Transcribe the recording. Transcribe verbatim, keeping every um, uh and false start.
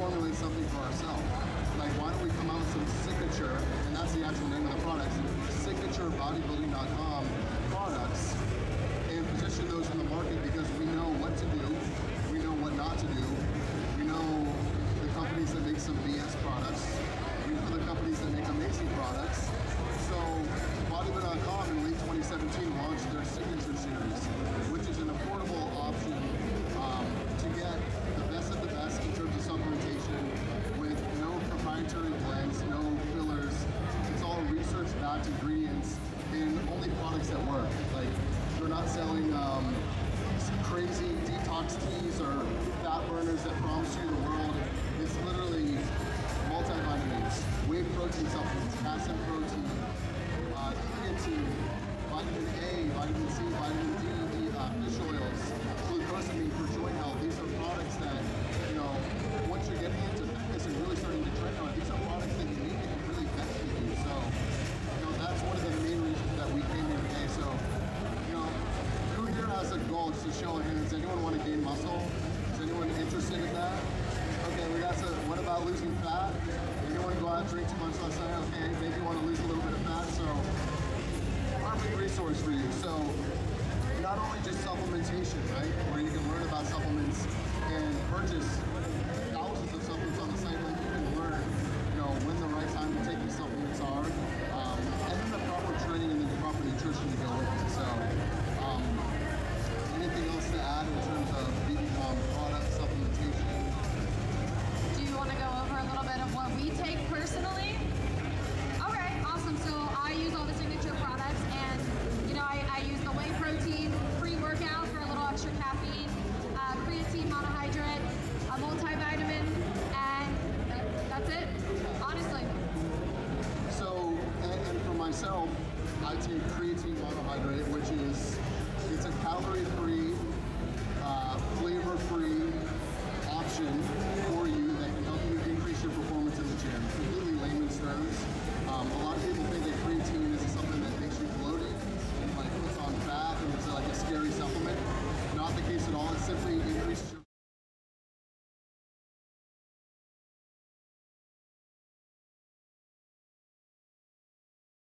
formulate something for ourselves. Like, why don't we come out with some signature, and that's the actual name of the products, signature bodybuilding dot com products, and position those in the market because we know what to do, we know what not to do, we know the companies that make some B S products, we know the companies that make amazing products. So bodybuilding dot com in late twenty seventeen launched their signature series, which is an affordable option um, to get the best of the best in terms of supplementation with no proprietary blends, no fillers. It's all research-backed ingredients and only products that work. Like, they're not selling um, crazy detox teas or fat burners that promise you the world. It's literally multivitamins, whey protein supplements, acid protein, uh, creatine, vitamin A, vitamin C, vitamin D, uh, fish oils, glucosamine for joint health. These are products that, you know, once you're getting into fitness and really starting to train on, these are products that you need that can really benefit you. So, you know, that's one of the main reasons that we came here today. So, you know, who here has a goal? Just to show of hands, does anyone want to gain muscle? Is anyone interested in that? Okay, we got some. What about losing fat? Anyone go out and drink too much last night? Okay, maybe you want to lose a little bit of fat. So, perfect resource for you. So, not only just supplementation, right, where you can learn about supplements and purchase thousands of supplements on the site, like you can learn, you know, when the right time to take these supplements are, um, and then the proper training and the proper nutrition to go with it. So, um, anything else to add in terms of um, product supplementation? Do you want to go over a little bit of what we take personally? Okay, awesome. So I use all the signature products, and you know, I, I use the whey protein pre-workout for a little extra caffeine, uh, creatine monohydrate, a multivitamin, and that, that's it, honestly. So, and, and for myself, I take creatine monohydrate, which is, it's a calorie-free, uh, flavor-free option